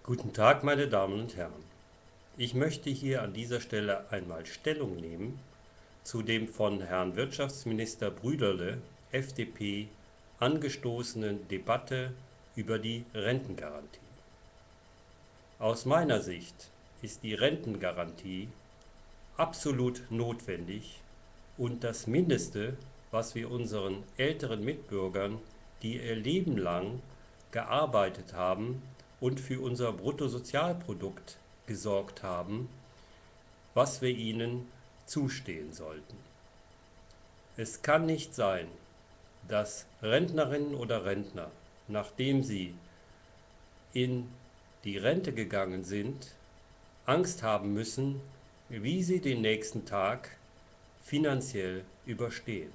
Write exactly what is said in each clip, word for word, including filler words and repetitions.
Guten Tag, meine Damen und Herren. Ich möchte hier an dieser Stelle einmal Stellung nehmen zu dem von Herrn Wirtschaftsminister Brüderle, F D P, angestoßenen Debatte über die Rentengarantie. Aus meiner Sicht ist die Rentengarantie absolut notwendig und das Mindeste, was wir unseren älteren Mitbürgern, die ihr Leben lang gearbeitet haben und für unser Bruttosozialprodukt gesorgt haben, was wir ihnen zustehen sollten. Es kann nicht sein, dass Rentnerinnen oder Rentner, nachdem sie in die Rente gegangen sind, Angst haben müssen, wie sie den nächsten Tag finanziell überstehen.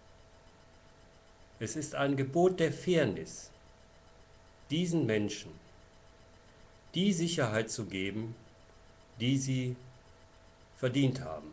Es ist ein Gebot der Fairness, diesen Menschen die Sicherheit zu geben, die sie verdient haben.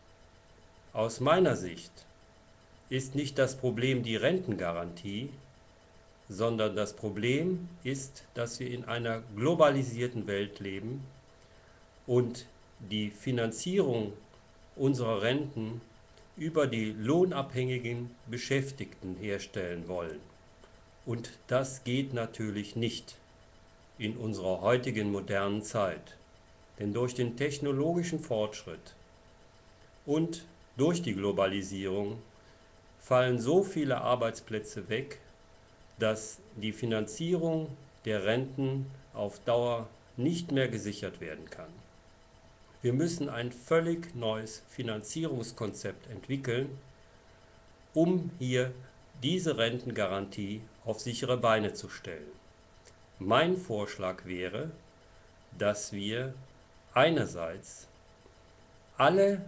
Aus meiner Sicht ist nicht das Problem die Rentengarantie, sondern das Problem ist, dass wir in einer globalisierten Welt leben und die Finanzierung unserer Renten über die lohnabhängigen Beschäftigten herstellen wollen. Und das geht natürlich nicht in unserer heutigen modernen Zeit. Denn durch den technologischen Fortschritt und durch die Globalisierung fallen so viele Arbeitsplätze weg, dass die Finanzierung der Renten auf Dauer nicht mehr gesichert werden kann. Wir müssen ein völlig neues Finanzierungskonzept entwickeln, um hier diese Rentengarantie auf sichere Beine zu stellen. Mein Vorschlag wäre, dass wir einerseits alle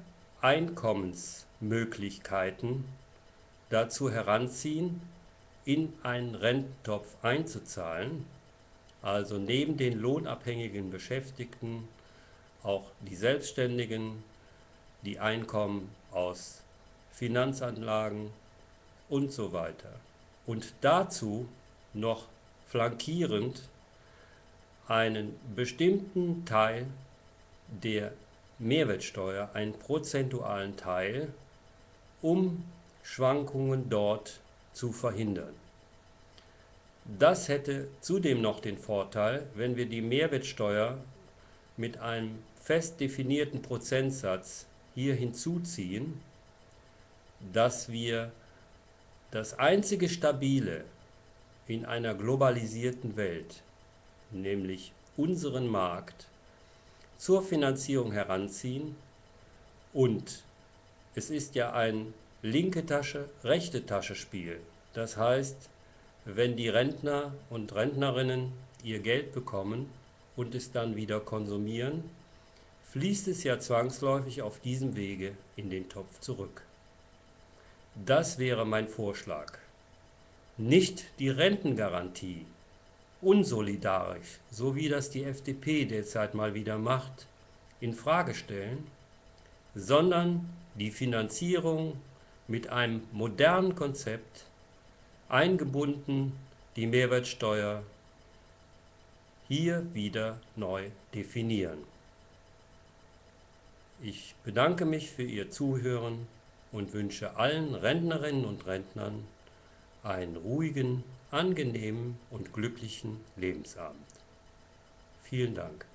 Einkommensmöglichkeiten dazu heranziehen, in einen Rententopf einzuzahlen, also neben den lohnabhängigen Beschäftigten auch die Selbstständigen, die Einkommen aus Finanzanlagen und so weiter. Und dazu noch flankierend einen bestimmten Teil der Mehrwertsteuer, einen prozentualen Teil, um Schwankungen dort zu verhindern. Das hätte zudem noch den Vorteil, wenn wir die Mehrwertsteuer mit einem fest definierten Prozentsatz hier hinzuziehen, dass wir das einzige Stabile in einer globalisierten Welt, nämlich unseren Markt, zur Finanzierung heranziehen. Und es ist ja ein linke Tasche, rechte Tasche Spiel. Das heißt, wenn die Rentner und Rentnerinnen ihr Geld bekommen und es dann wieder konsumieren, fließt es ja zwangsläufig auf diesem Wege in den Topf zurück. Das wäre mein Vorschlag. Nicht die Rentengarantie, unsolidarisch, so wie das die F D P derzeit mal wieder macht, in Frage stellen, sondern die Finanzierung mit einem modernen Konzept, eingebunden die Mehrwertsteuer, hier wieder neu definieren. Ich bedanke mich für Ihr Zuhören und wünsche allen Rentnerinnen und Rentnern einen ruhigen, angenehmen und glücklichen Lebensabend. Vielen Dank.